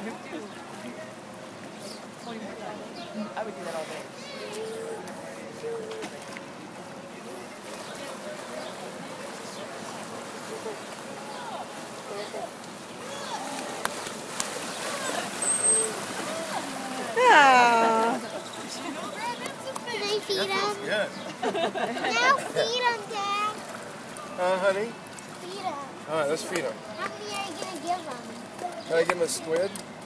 him too. 20 more times. I would do that all day. Ah. Can I feed him? Good. Now feed him, Dad. Honey? Feed him. All right, let's feed him. How many are you going to give him? Can I give him a squid?